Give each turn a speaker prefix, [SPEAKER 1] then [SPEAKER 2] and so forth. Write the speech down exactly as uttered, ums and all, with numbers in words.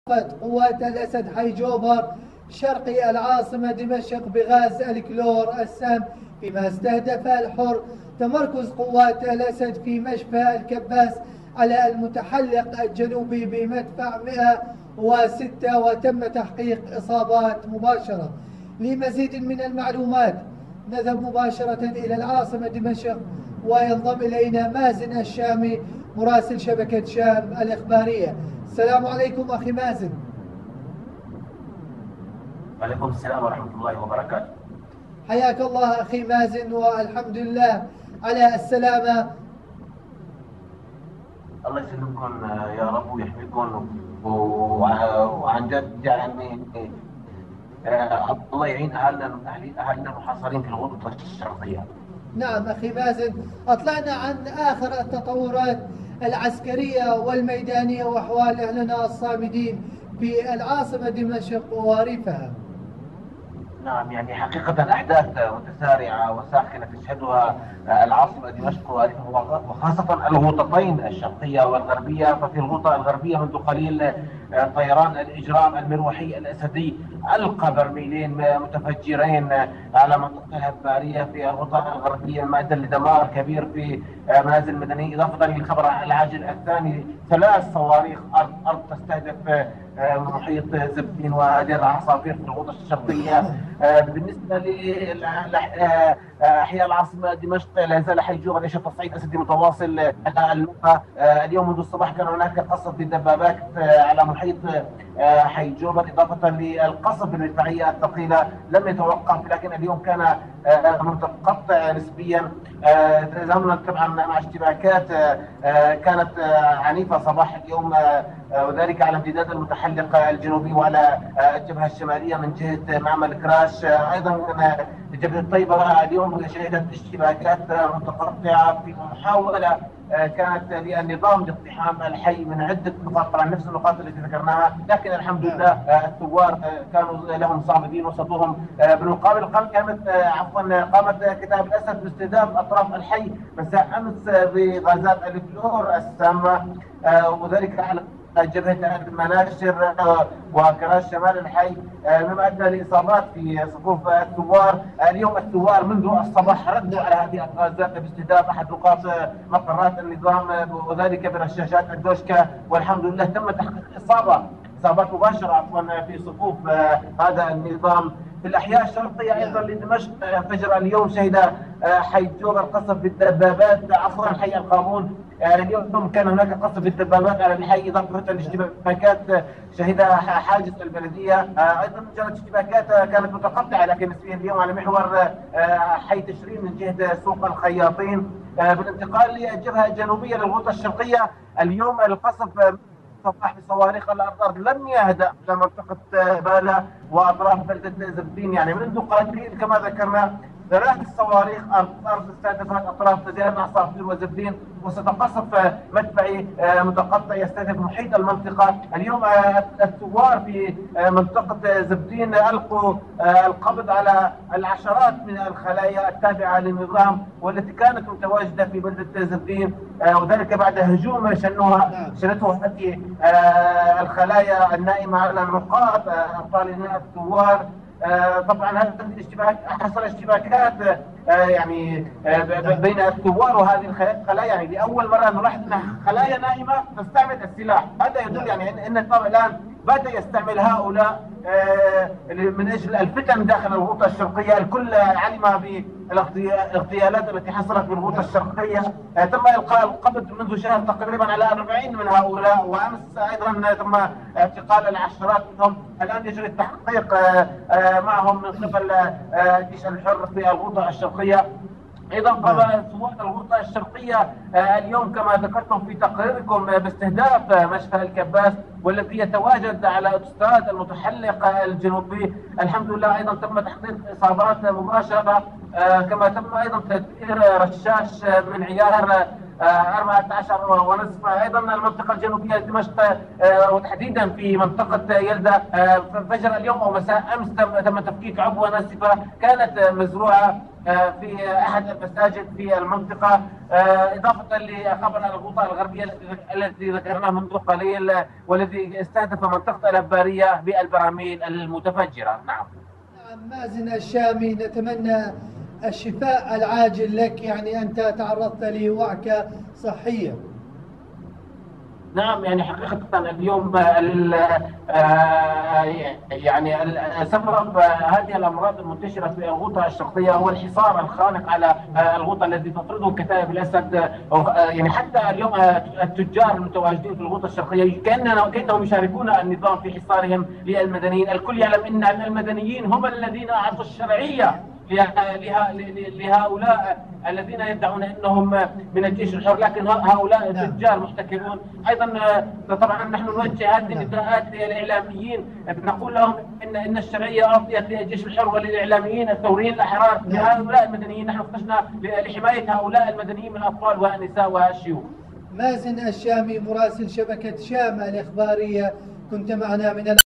[SPEAKER 1] وقفت قوات الأسد حي جوبر شرقي العاصمة دمشق بغاز الكلور السام، فيما استهدف الحر تمركز قوات الأسد في مشفى الكباس على المتحلق الجنوبي بمدفع مئة وستة، وتم تحقيق إصابات مباشرة. لمزيد من المعلومات نذهب مباشرة إلى العاصمة دمشق، وينضم إلينا مازن الشامي مراسل شبكة شام الإخبارية. السلام عليكم أخي مازن.
[SPEAKER 2] وعليكم السلام ورحمة الله وبركاته.
[SPEAKER 1] حياك الله أخي مازن، والحمد لله على السلامة.
[SPEAKER 2] الله يسلمكم يا رب ويحميكم، وعن جد يعني آه، الله يعين أهلنا أهلنا المحاصرين في الغرفة الشرقية.
[SPEAKER 1] نعم أخي مازن، أطلعنا عن آخر التطورات العسكرية والميدانية وأحوال أهلنا الصامدين في العاصمة دمشق وريفها.
[SPEAKER 2] نعم، يعني حقيقة أحداث متسارعة وساخنة تشهدها العاصمة دمشق وخاصة الغوطتين الشرقية والغربية. ففي الغوطة الغربية منذ قليل طيران الإجرام المروحي الأسدي ألقى برميلين متفجرين على منطقة الهبارية في الغوطة الغربية، ما أدى لدمار كبير في منازل مدنية، إضافة للخبر العاجل الثاني ثلاث صواريخ أرض أرض تستهدف محيط زبدين وهذه العصافير في الغوطة الشرقية. بالنسبة لأحياء العاصمة دمشق لا يزال حي جوبر يشهد تصعيد أسدي متواصل. اليوم منذ الصباح كان هناك قصف بالدبابات على محيط حي جوبر، إضافة للقصف بالمدفعية الثقيلة لم يتوقف، لكن اليوم كان متقطع نسبيا. تزامنا طبعا مع اشتباكات كانت عنيفة صباح اليوم، وذلك على امتداد المتحلق الجنوبي وعلى الجبهة الشمالية من جهة معمل كراش. أيضا جبهة طيبة اليوم شهدت اشتباكات متقطعة في محاولة كانت للنظام لاقتحام الحي من عدة نقاط، طبعا نفس النقاط التي ذكرناها، لكن الحمد لله الثوار كانوا لهم صامدين وسطوهم. بالمقابل قامت عفوا قامت كتائب الأسد باستهداف أطراف الحي مساء أمس بغازات الكلور السامة، وذلك على جبهة المناشر وكراش شمال الحي، مما ادى لاصابات في صفوف الثوار. اليوم الثوار منذ الصباح ردوا على هذه الغازات باستهداف احد نقاط مقرات النظام، وذلك برشاشات الدوشكا، والحمد لله تم تحقيق اصابه اصابات مباشره عفوا في صفوف هذا النظام. في الاحياء الشرقيه ايضا لدمشق انفجر اليوم شهد حي جوبر قصف بالدبابات عفوا حي القامون. اليوم كان هناك قصف بالدبابات على الحي، اضافه لاشتباكات شهدها حاجز البلديه. ايضا جرت اشتباكات كانت متقطعه لكن نسبيا اليوم على محور حي تشرين من جهه سوق الخياطين. بالانتقال للجبهه الجنوبيه للغوطه الشرقيه، اليوم القصف صباح بصواريخ الأرض لم يهدأ في منطقة بالا وأطراف بلدة زبدين، يعني منذ قليل كما ذكرنا ثلاث صواريخ أرض أرض استهدفت أطراف مدينة عصافير وزبدين، وستقصف مدفعي متقطع يستهدف محيط المنطقة. اليوم الثوار في منطقة زبدين ألقوا القبض على العشرات من الخلايا التابعة للنظام والتي كانت متواجدة في بلدة زبدين، وذلك بعد هجوم شنوها شنته هذه الخلايا النائمة على نقاط الطالبين الثوار. آه طبعا هذه الاشتباك حصل اشتباكات آه يعني آه بين الثوار وهذه الخلايا، يعني لاول مره نلاحظ ان خلايا نائمه تستعمل السلاح. هذا يدل يعني ان ان النظام الان بدا يستعمل هؤلاء من اجل الفتن داخل الغوطه الشرقيه. الكل علم بالاغتيالات التي حصلت في الغوطه الشرقيه، تم القاء القبض منذ شهر تقريبا على أربعين من هؤلاء، وامس ايضا تم اعتقال العشرات منهم. الان يجري التحقيق معهم من قبل الجيش الحر في الغوطه الشرقيه. ايضا قام ثوار الغوطه الشرقيه اليوم كما ذكرتم في تقريركم باستهداف مشفى الكباس والذي يتواجد على اوتوستراد المتحلق الجنوبي. الحمد لله ايضا تم تحقيق اصابات مباشره، كما تم ايضا تدمير رشاش من عيار أربعة عشر ونصف. ايضا المنطقه الجنوبيه لدمشق وتحديدا في منطقه يلدة فجر اليوم او مساء امس تم تفكيك عبوه ناسفه كانت مزروعه في احد المساجد في المنطقه، اضافه لخبر الغوطه الغربيه الذي ذكرناه منذ قليل والذي استهدف منطقه الاباريه بالبراميل المتفجره. نعم.
[SPEAKER 1] نعم مازن الشامي، نتمنى الشفاء العاجل لك، يعني أنت تعرضت لوعكة صحية.
[SPEAKER 2] نعم يعني حقيقة اليوم يعني سبب هذه الأمراض المنتشرة في الغوطة الشرقية هو الحصار الخانق على الغوطة الذي تفرضه كتائب الأسد. يعني حتى اليوم التجار المتواجدين في الغوطة الشرقية كأنهم يشاركون النظام في حصارهم للمدنيين. الكل يعلم أن المدنيين هم الذين أعطوا الشرعية لهؤلاء الذين يدعون انهم من الجيش الحر، لكن هؤلاء التجار محتكرون. ايضا طبعا نحن نوجه هذه النداءات للاعلاميين، نقول لهم ان ان الشرعيه اعطيت للجيش الحر وللاعلاميين الثوريين الاحرار لهؤلاء المدنيين. نحن خرجنا لحمايه هؤلاء المدنيين من الاطفال والنساء والشيوخ.
[SPEAKER 1] مازن الشامي مراسل شبكه شام الاخباريه، كنت معنا من